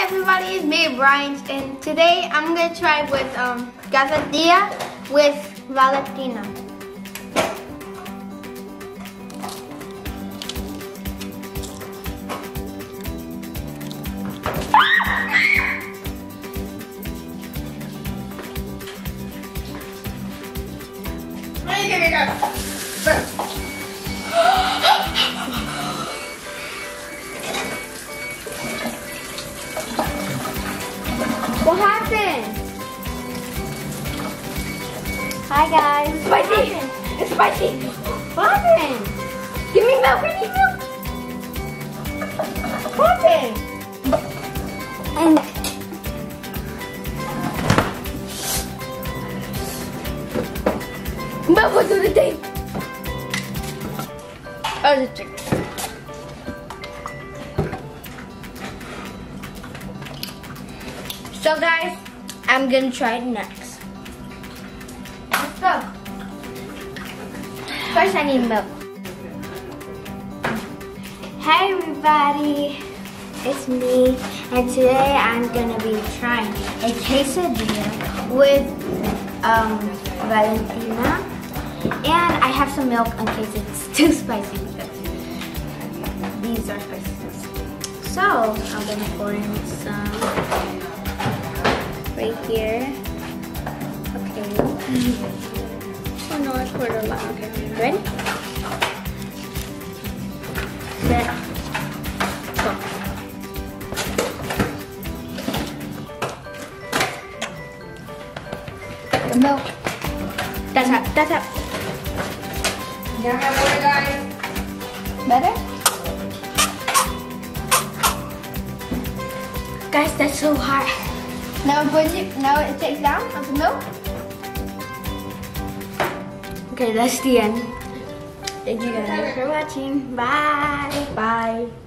everybody, it's me, Brian, and today I'm gonna try with quesadilla with Valentina. What happened? Hi guys. It's spicy. It's spicy. What happened? Give me milk. I need milk. What happened? Milk will do the thing. Oh, the chicken. So guys, I'm gonna try it next. Let's go. First I need milk. Hey everybody, it's me, and today I'm gonna be trying a quesadilla with Valentina, and I have some milk in case it's too spicy because these are spicy. So I'm gonna pour in some. Right here. Okay. Oh no, I poured a lot. Okay, ready? Set. Go. The milk. That's up. That's up. Got my water, guys. Better? Guys, that's so hot. Now it takes down of the milk. Okay, that's the end. Thank you guys for watching. Bye. Bye.